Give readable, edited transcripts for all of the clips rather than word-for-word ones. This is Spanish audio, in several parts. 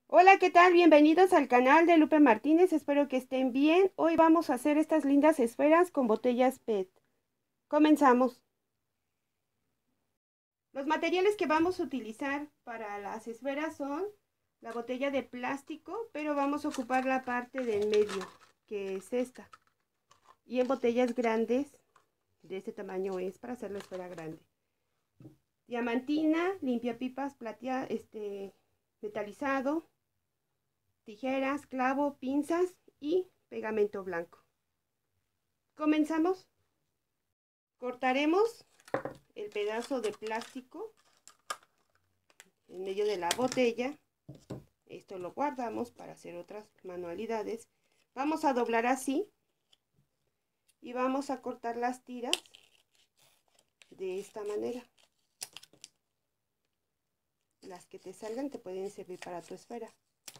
Hola, ¿qué tal? Bienvenidos al canal de Lupe Martínez, espero que estén bien. Hoy vamos a hacer estas lindas esferas con botellas PET. Comenzamos. Los materiales que vamos a utilizar para las esferas son la botella de plástico, pero vamos a ocupar la parte del medio, que es esta. Y en botellas grandes, de este tamaño es para hacer la esfera grande. Diamantina, limpiapipas plateado, metalizado, tijeras, clavo, pinzas y pegamento blanco. Comenzamos. Cortaremos el pedazo de plástico en medio de la botella. Esto lo guardamos para hacer otras manualidades. Vamos a doblar así y vamos a cortar las tiras de esta manera. Las que te salgan te pueden servir para tu esfera.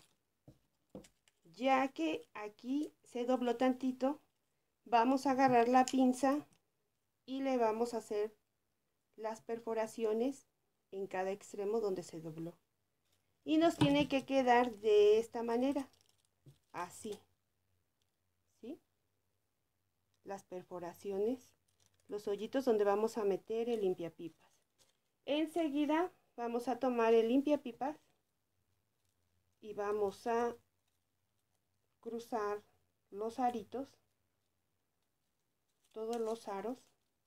Ya que aquí se dobló tantito, vamos a agarrar la pinza y le vamos a hacer las perforaciones en cada extremo donde se dobló. Y nos tiene que quedar de esta manera, así, ¿sí? Las perforaciones, los hoyitos donde vamos a meter el limpiapipas. Enseguida vamos a tomar el limpiapipas y vamos a cruzar los aritos, todos los aros,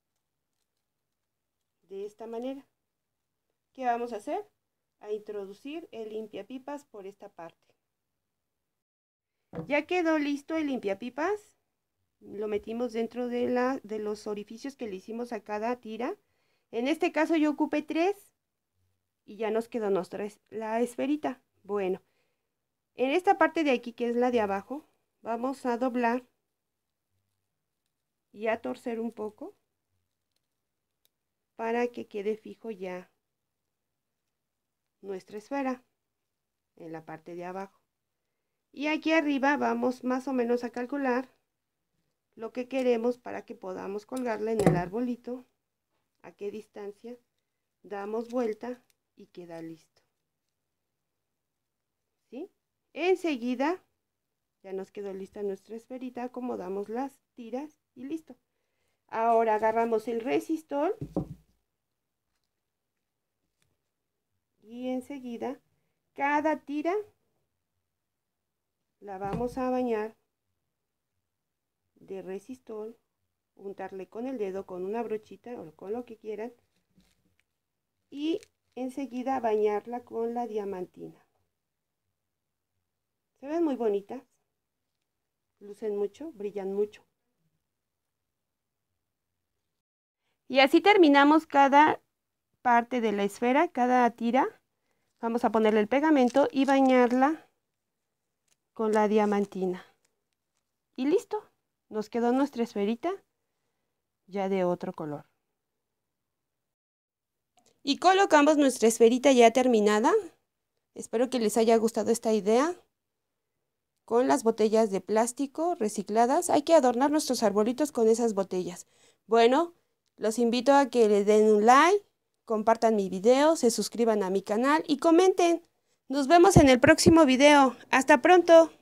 de esta manera. ¿Qué vamos a hacer? A introducir el limpiapipas por esta parte. Ya quedó listo el limpiapipas, lo metimos dentro de los orificios que le hicimos a cada tira. En este caso yo ocupé 3 y ya nos quedó la esferita. Bueno, en esta parte de aquí, que es la de abajo, vamos a doblar y a torcer un poco para que quede fijo ya nuestra esfera en la parte de abajo. Y aquí arriba vamos más o menos a calcular lo que queremos para que podamos colgarla en el arbolito, a qué distancia, damos vuelta y queda listo. ¿Sí? Enseguida ya nos quedó lista nuestra esferita, acomodamos las tiras y listo. Ahora agarramos el resistol y enseguida cada tira la vamos a bañar de resistol, untarle con el dedo, con una brochita o con lo que quieran, y enseguida bañarla con la diamantina. Se ven muy bonitas, lucen mucho, brillan mucho. Y así terminamos cada parte de la esfera, cada tira. Vamos a ponerle el pegamento y bañarla con la diamantina. Y listo, nos quedó nuestra esferita ya de otro color. Y colocamos nuestra esferita ya terminada. Espero que les haya gustado esta idea. Con las botellas de plástico recicladas, hay que adornar nuestros arbolitos con esas botellas. Bueno, los invito a que le den un like, compartan mi video, se suscriban a mi canal y comenten. Nos vemos en el próximo video. ¡Hasta pronto!